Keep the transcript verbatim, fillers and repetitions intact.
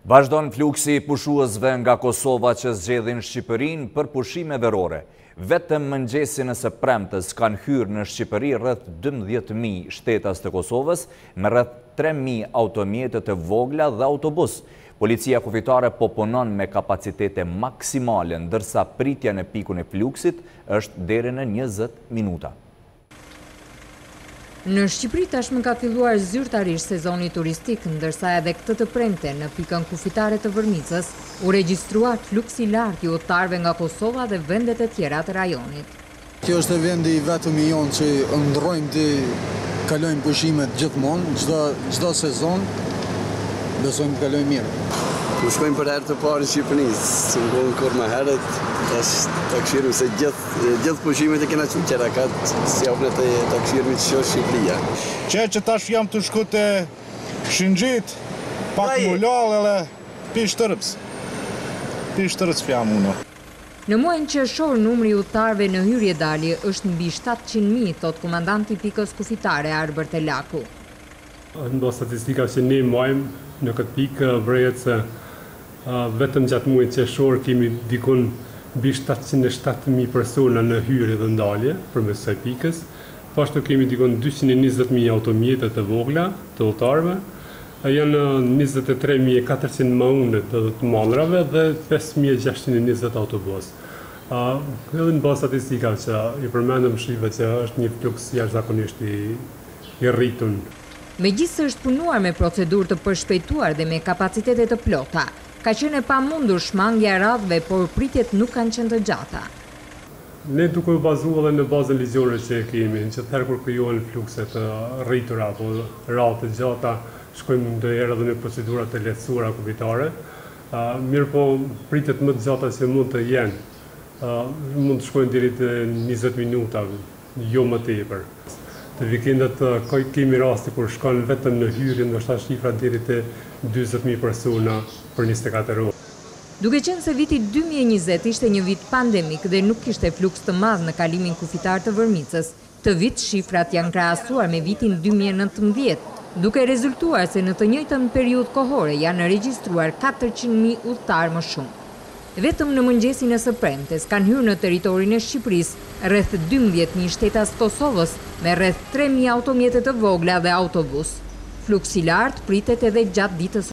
Vazhdon fluksi pushuesve nga Kosova që zgjedhin Shqipërinë për pushime verore. Vetëm mëngjesin e së premtes kanë hyrë në Shqipëri rreth dymbëdhjetë mijë shtetas të Kosovës me rreth tre mijë automjete të vogla dhe autobus. Policia kufitare po punon me kapacitete maksimale, ndërsa pritja në pikun e fluksit është deri në njëzet minuta. Në Shqipëri tashmë ka filluar zyrtarisht sezoni turistik, ndërsa edhe këtë të premte në pikën kufitare të Vërmicës u regjistruar fluks i lartë i udhëtarëve nga Kosova dhe vendet e tjera të rajonit. Kjo është vendi vetëm i jonë që ndrojmë të kalojmë pushimet gjithmonë, çdo çdo sezon, besojmë të kalojmë mirë. Ku shkojmë për herë të parë në Shqipëri, së ngonë kur më herët, të këshirëm se gjithë gjith pushimet e kena qënë qera katë, si apne të, të këshirëm që shohë Shqipëria. Që që tash jam të shku të Shëngjit, pak mullal edhe pishtërëps. Pishtërëps fjam uno. Në muajin qershor, numri i udhëtarëve në hyrje dalje është mbi shtatëqind mijë, thot komandanti i pikës kufitare Arber Telaku. Ndo statistika që ne majmë në këtë pikë vrejet se uh, vetëm gjatë muajit qershor kemi dikun mbi shtatëqind e shtatë mijë persona në hyrje dhe ndalje përmes kësaj pikës. Pashtu kemi dikun dyqind e njëzet mijë automjete të vogla të udhëtarëve, janë njëzet e tre mijë e katërqind maune të të mandrave dhe pesë mijë e gjashtëqind e njëzet autobus. Uh, edhe në bazë statistikave që i përmendëm shive që është një fluks jashtëzakonisht i, i rritun. Megjithëse është punuar me procedurë të përshpejtuar dhe me kapacitete të plota, ka qenë e pamundur shmangja e radhëve, por pritjet nuk kanë qenë të gjata. Ne duke u bazuar edhe në bazën ligjore që kemi, që herë kur krijohen flukse të rritura apo radhë të gjata, shkojmë ndonjëherë edhe në procedura të lehtësuara kufitare. Uh, mirë po pritjet më të gjata që mund të jenë, uh, mund të shkojnë deri te njëzet minuta, jo më tepër. Të vikendet kemi rasti kur shkon vetëm në hyrje, ndoshta shifra deri te dyzet mijë persona për njëzet e katër orë. Duke qenë se viti dy mijë e njëzet ishte një vit pandemik dhe nuk kishte fluks të madh në kalimin kufitar të Vërmicës, të vit shifrat janë krahasuar me vitin dy mijë e nëntëmbëdhjetë, duke rezultuar se në të njëjtën periudhë kohore janë regjistruar katërqind mijë udhëtarë më shumë. Vetëm në mëngjesin e së premtes kanë hyrë në territorin e Shqipërisë rreth dymbëdhjetë mijë shtetas Kosovës me rreth tre mijë automjete të vogla dhe autobus. Fluksi i lartë pritet edhe gjatë ditës